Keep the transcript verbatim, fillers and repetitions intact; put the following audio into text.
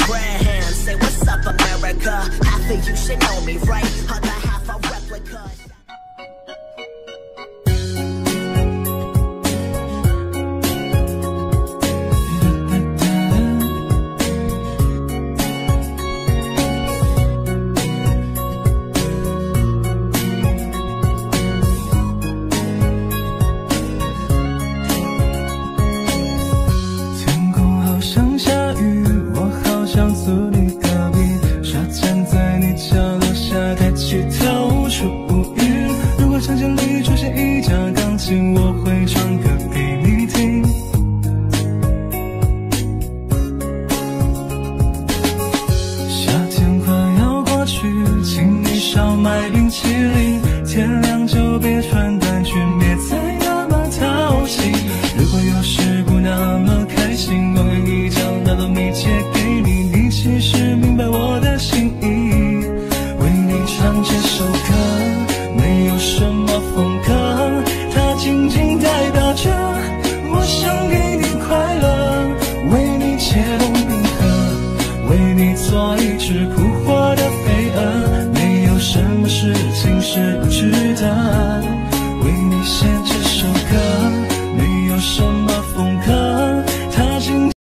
Graham, say what's up America. Half of you should know me, right? Other half a replica. 我会唱歌给你听。夏天快要过去，请你少买冰淇淋，天亮就别穿短裙，别再那么淘气。如果有时不那么开心，我愿意将那朵蜜借给你，你其实明白我的心意。为你唱这首歌，没有什么风格，它仅仅代表着我想给你快乐，为你解冻冰河，为你做一只扑火的飞蛾，没有什么事情是不值得。